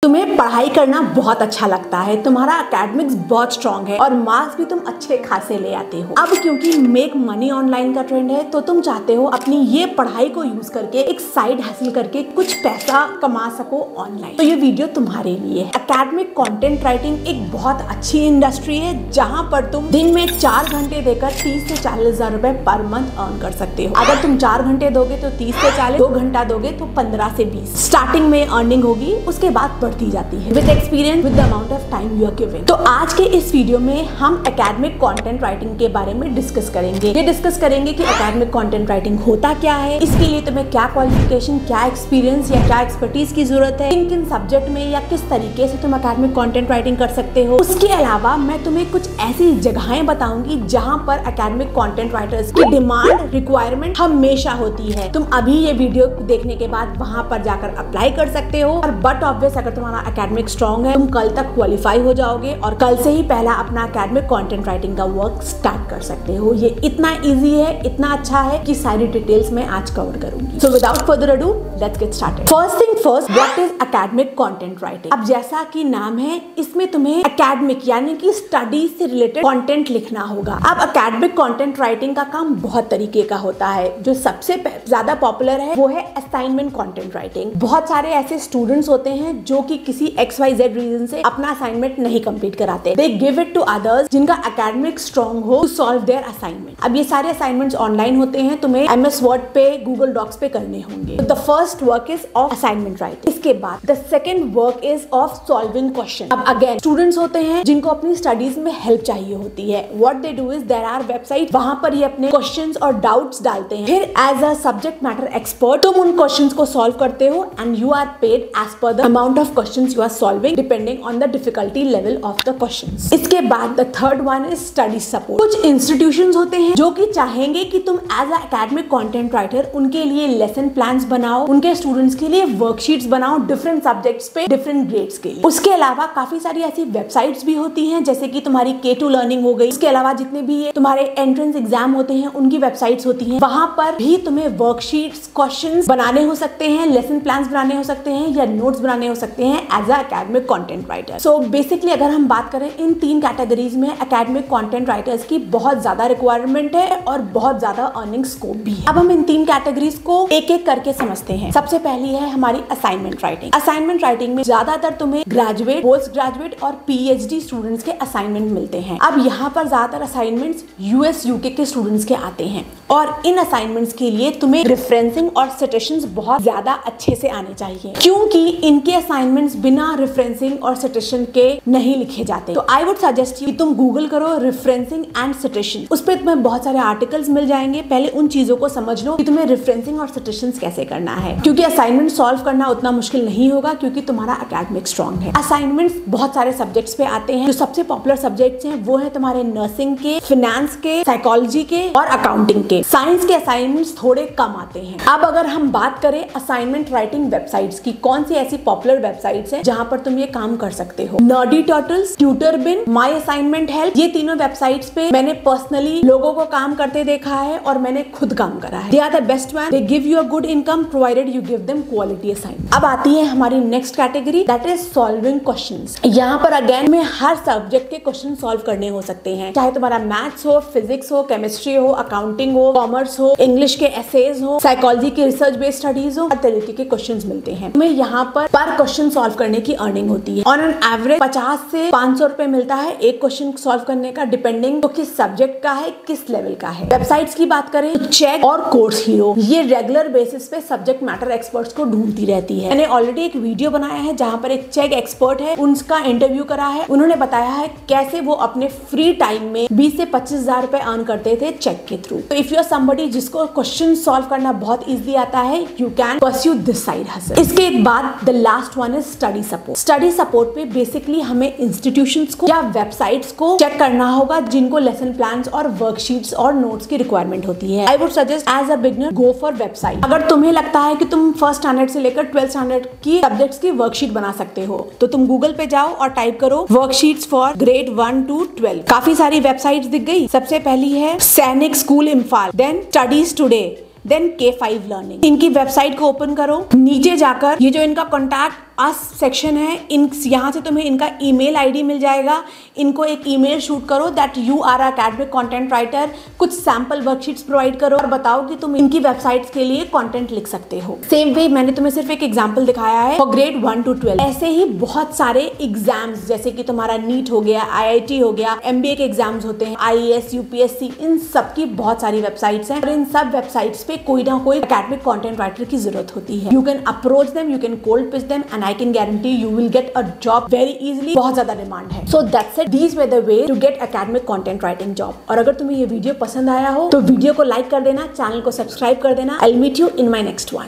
तुम्हें पढ़ाई करना बहुत अच्छा लगता है, तुम्हारा एकेडमिक्स बहुत स्ट्रांग है और मार्क्स भी तुम अच्छे खासे ले आते हो। अब क्योंकि मेक मनी ऑनलाइन का ट्रेंड है तो तुम चाहते हो अपनी ये पढ़ाई को यूज करके एक साइड हासिल करके कुछ पैसा कमा सको ऑनलाइन। तो ये वीडियो तुम्हारे लिए है। एकेडमिक कंटेंट राइटिंग एक बहुत अच्छी इंडस्ट्री है जहां पर तुम दिन में 4 घंटे देकर 30 से 40 हजार रुपए पर मंथ अर्न कर सकते हो। अगर तुम 4 घंटे दोगे तो 30 से 40, 2 घंटा दोगे तो 15 से 20 स्टार्टिंग में अर्निंग होगी, उसके बाद बढ़ती जाती है with experience, with the amount of time you are giving. तो आज के इस वीडियो में हम एकेडमिक कंटेंट राइटिंग के बारे में डिस्कस करेंगे। ये डिस्कस करेंगे कि एकेडमिक कंटेंट राइटिंग होता क्या है, इसके लिए तुम्हें क्या क्वालिफिकेशन, क्या एक्सपीरियंस या क्या एक्सपर्टीज की जरूरत है, किन किन सब्जेक्ट में या किस तरीके से तुम एकेडमिक कंटेंट राइटिंग कर सकते हो। उसके अलावा मैं तुम्हें कुछ ऐसी जगहें बताऊंगी जहां पर एकेडमिक कंटेंट राइटर्स की डिमांड, रिक्वायरमेंट हमेशा होती है। तुम अभी ये वीडियो देखने के बाद वहां पर जाकर अप्लाई कर सकते हो और बट ऑब्वियस अगर तुम्हारा एकेडमिक स्ट्रांग है, तुम कल तक क्वालिफाई हो जाओगे और कल से ही पहला अपना एकेडमिक कंटेंट राइटिंग का वर्क स्टार्ट कर सकते हो। ये इतना इजी है, इतना अच्छा है कि सारी डिटेल्स मैं आज कवर करूंगी। So without further ado let's get started. First thing first, what is academic content writing. अब जैसा कि नाम है, इसमें तुम्हें एकेडमिक यानी कि स्टडीज से रिलेटेड कंटेंट लिखना होगा। अब एकेडमिक कंटेंट राइटिंग का काम बहुत तरीके का होता है। जो सबसे ज्यादा पॉपुलर है वो है असाइनमेंट कंटेंट राइटिंग। बहुत सारे ऐसे स्टूडेंट्स होते हैं जो कि किसी XYZ रीजन से अपना असाइनमेंट नहीं कंप्लीट कराते। They give it to others जिनका एकेडमिक स्ट्रांग हो टू सॉल्व देयर असाइनमेंट। अब ये सारे असाइनमेंट्स ऑनलाइन होते हैं, तुम्हें MS Word पे, Google Docs पे करने होंगे। The first work is of assignment writing. इसके बाद the second work is of solving question. अब अगेन स्टूडेंट्स होते हैं जिनको अपनी स्टडीज में हेल्प चाहिए होती है। What they do is there are website, वहां पर ये अपने क्वेश्चंस और डाउट्स डालते हैं। फिर as a subject matter expert तुम उन क्वेश्चंस को सॉल्व करते हो and you are paid as per the amount of questions you are solving depending on the difficulty level of the questions. इसके बाद the third one is study support. कुछ institutions होते हैं जो कि चाहेंगे कि तुम as a academic content writer उनके लिए लेसन प्लान्स बनाओ, उनके स्टूडेंट्स के लिए वर्कशीट्स बनाओ डिफरेंट सब्जेक्ट्स पे, डिफरेंट ग्रेड्स के लिए। उसके अलावा काफी सारी ऐसी वेबसाइट्स भी होती हैं जैसे कि तुम्हारी K2 लर्निंग हो गई। उसके अलावा जितने भी तुम्हारे एंट्रेंस एग्जाम होते हैं उनकी वेबसाइट्स होती हैं। वहां पर भी तुम्हें वर्कशीट्स, क्वेश्चंस बनाने हो सकते हैं, लेसन प्लान्स बनाने हो सकते हैं या नोट्स बनाने हो सकते हैं as a academic content writer. So basically अगर हम बात करें इन 3 कैटेगरीज में एकेडमिक कंटेंट राइटर्स की बहुत ज्यादा रिक्वायरमेंट है और बहुत ज्यादा अर्निंग स्कोप भी है। अब हम इन 3 कैटेगरीज को एक एक करके समझते हैं। सबसे पहली है हमारी असाइनमेंट राइटिंग। असाइनमेंट राइटिंग में ज्यादातर तुम्हें ग्रेजुएट, पोस्ट ग्रेजुएट और PhD स्टूडेंट्स के असाइनमेंट मिलते हैं। अब यहाँ पर ज्यादातर असाइनमेंट्स US UK के स्टूडेंट्स के आते हैं और इन असाइनमेंट्स के लिए तुम्हें रेफरेंसिंग और सिटेशंस बहुत ज्यादा अच्छे से आने चाहिए, क्योंकि इनके असाइनमेंट्स बिना रेफरेंसिंग और सिटेशन के नहीं लिखे जाते। तो आई वुड सजेस्ट यू तुम गूगल करो रेफरेंसिंग एंड सिटेशन, उस पर तुम्हें बहुत सारे आर्टिकल्स मिल जाएंगे। पहले उन चीजों को समझ लो कि तुम्हें रेफरेंसिंग और सिटेशंस कैसे करना है, क्योंकि असाइनमेंट सॉल्व करना उतना मुश्किल नहीं होगा क्योंकि तुम्हारा एकेडमिक स्ट्रांग है। असाइनमेंट्स बहुत सारे सब्जेक्ट्स पे आते हैं। जो सबसे पॉपुलर सब्जेक्ट्स हैं वो है तुम्हारे नर्सिंग के, फाइनेंस के, साइकोलॉजी के और अकाउंटिंग के। साइंस के असाइनमेंट्स थोड़े कम आते हैं। अब अगर हम बात करें असाइनमेंट राइटिंग वेबसाइट्स की, कौन सी ऐसी पॉपुलर वेबसाइट्स हैं जहां पर तुम ये काम कर सकते हो। Nerdy Turtles, TutorBin, My Assignment Help, ये तीनों वेबसाइट्स पे मैंने पर्सनली लोगों को काम करते देखा है और मैंने खुद काम करा है। They are the best one, they give you a good income provided you give them quality assignment. अब आती है हमारी next category, that is solving questions. यहाँ पर अगेन में हर सब्जेक्ट के क्वेश्चन सॉल्व करने हो सकते हैं, चाहे तुम्हारा मैथ्स हो, फिजिक्स हो, केमिस्ट्री हो, अकाउंटिंग हो, कॉमर्स हो, इंग्लिश के एसेज हो, साइकोलॉजी के रिसर्च बेस्ड स्टडीज हो, हर तरीके के क्वेश्चंस मिलते हैं। तुम्हें यहाँ पर क्वेश्चन सॉल्व करने की अर्निंग होती है। ऑन एन एवरेज 50 से 500 रुपए मिलता है एक क्वेश्चन सॉल्व करने का, डिपेंडिंग तो किस सब्जेक्ट का है, किस लेवल का है। वेबसाइट्स की बात करें तो चेक और कोर्स हीरो ये रेगुलर बेसिस पे सब्जेक्ट मैटर एक्सपर्ट्स को ढूंढती रहती है। मैंने ऑलरेडी एक वीडियो बनाया है जहां पर एक चेक एक्सपर्ट है, उनका इंटरव्यू करा है। उन्होंने बताया है कैसे वो अपने फ्री टाइम में 20 से 25 हजार रुपए अर्न करते थे चेक के थ्रू। तो इफ यू आर समबडी जिसको क्वेश्चन सॉल्व करना बहुत इजी आता है, you can pursue this side hustle. इसके बाद the last one is study support. Study support पे बेसिकली हमें इंस्टीट्यूशंस को या वेबसाइट्स को चेक करना होगा जिनको लेसन प्लान्स और वर्कशीट्स और नोट्स की रिक्वायरमेंट होती है। I would suggest as a beginner go for website. अगर तुम्हें लगता है कि तुम फर्स्ट स्टैंडर्ड से लेकर 12th स्टैंडर्ड की सब्जेक्ट्स की वर्कशीट बना सकते हो तो तुम गूगल पे जाओ और टाइप करो वर्कशीट्स फॉर ग्रेड 1 to 12। काफी सारी वेबसाइट्स दिख गई। सबसे पहली है Sainik school Imphal, then studies today, then K5 learning. इनकी वेबसाइट को ओपन करो, नीचे जाकर ये जो इनका कॉन्टैक्ट अस सेक्शन है, इन यहाँ से तुम्हें इनका ईमेल आईडी मिल जाएगा। इनको एक ईमेल शूट करो that you are academic content writer, कुछ सैंपल वर्कशीट्स प्रोवाइड करो और बताओ कि तुम इनकी वेबसाइट्स के लिए कंटेंट लिख सकते हो। सेम वे मैंने तुम्हें सिर्फ एक एग्जांपल दिखाया है फॉर ग्रेड 1 to 12। ऐसे ही बहुत सारे एग्जाम्स जैसे कि तुम्हारा नीट हो गया, IIT हो गया, MBA के एग्जाम्स होते हैं, IAS, UPSC, इन सब की बहुत सारी वेबसाइट्स हैं और इन सब वेबसाइट्स पे कोई ना कोई एकेडमिक कंटेंट राइटर की जरूरत होती है। You can approach them, you can cold pitch them and I can guarantee you will get a job very easily. बहुत ज्यादा डिमांड है। So that's it, these were the way to get academic content writing job. और अगर तुम्हें ये video पसंद आया हो तो वीडियो को लाइक कर देना, चैनल को सब्सक्राइब कर देना। I will meet you in my next one.